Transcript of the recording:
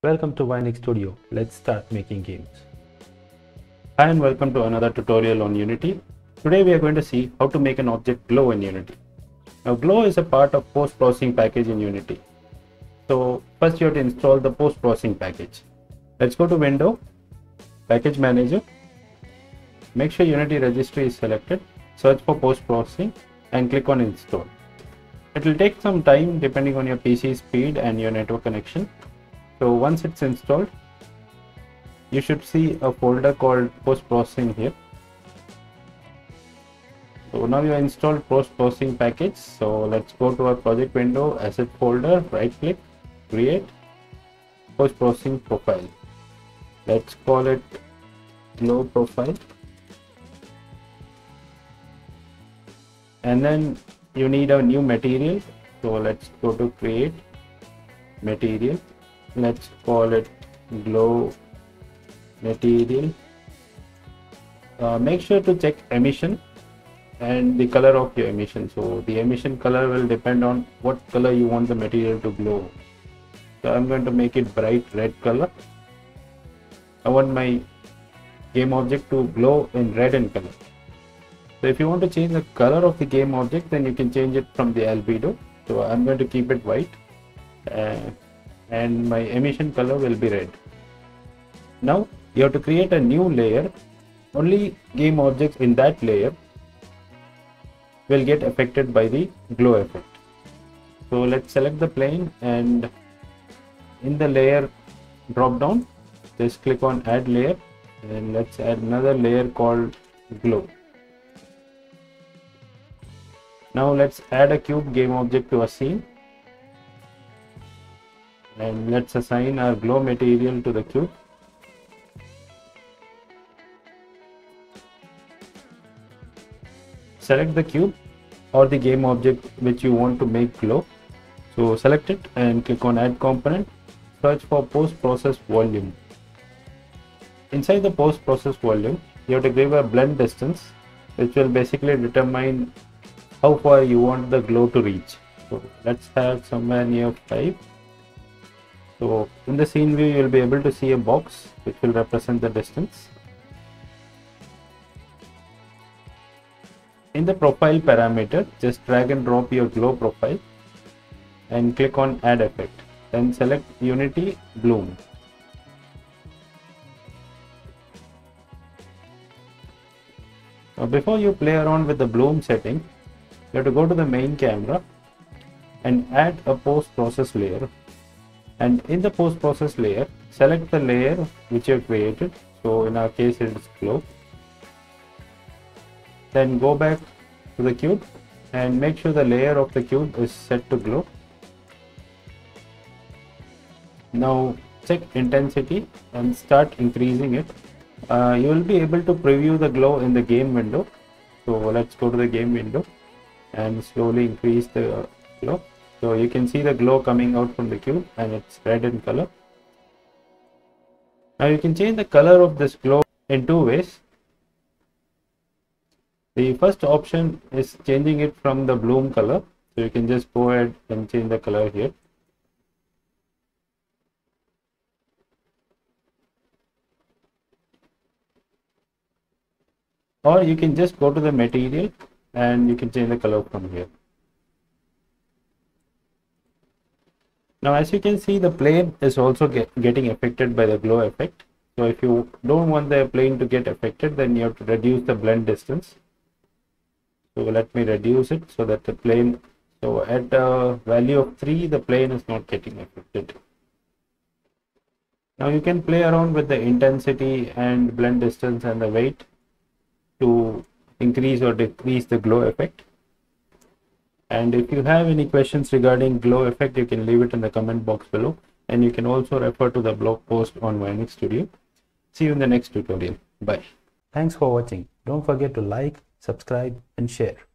Welcome to Vionix Studio. Let's start making games. Hi and welcome to another tutorial on Unity. Today we are going to see how to make an object glow in Unity. Now glow is a part of post-processing package in Unity. So first you have to install the post-processing package. Let's go to Window, Package Manager. Make sure Unity registry is selected. Search for post-processing and click on install. It will take some time depending on your PC speed and your network connection. So once it's installed, you should see a folder called post-processing here. So now you have installed post-processing package. So let's go to our project window, asset folder, right click, create post-processing profile. Let's call it glow profile. And then you need a new material. So let's go to create material. Let's call it glow material. Make sure to check emission and the color of your emission. So the emission color will depend on what color you want the material to glow. So I'm going to make it bright red color. I want my game object to glow in red in color. So if you want to change the color of the game object, then you can change it from the albedo. So I'm going to keep it white. And my emission color will be red. Now you have to create a new layer. Only game objects in that layer will get affected by the glow effect. So let's select the plane, and in the layer drop down, just click on add layer, and let's add another layer called glow. Now let's add a cube game object to a scene. And let's assign our glow material to the cube. Select the cube or the game object which you want to make glow. So select it and click on add component. Search for post process volume. Inside the post process volume, you have to give a blend distance, which will basically determine how far you want the glow to reach. So let's have somewhere near 5. So in the scene view, you will be able to see a box which will represent the distance. In the profile parameter, just drag and drop your glow profile and click on add effect. Then select Unity Bloom. Now before you play around with the bloom setting, you have to go to the main camera and add a post process layer. And in the post process layer, select the layer which you have created. So in our case it is glow. Then go back to the cube and make sure the layer of the cube is set to glow. Now check intensity and start increasing it. You will be able to preview the glow in the game window. So let's go to the game window and slowly increase the glow. So you can see the glow coming out from the cube and it's red in color. Now you can change the color of this glow in two ways. The first option is changing it from the bloom color. So you can just go ahead and change the color here. Or you can just go to the material and you can change the color from here. Now as you can see, the plane is also getting affected by the glow effect. So if you don't want the plane to get affected, then you have to reduce the blend distance. So let me reduce it so that the plane, so at a value of 3, the plane is not getting affected. Now you can play around with the intensity and blend distance and the weight to increase or decrease the glow effect. And if you have any questions regarding glow effect, you can leave it in the comment box below, and you can also refer to the blog post on Vionix Studio. See you in the next tutorial. Bye. Thanks for watching. Don't forget to like, subscribe and share.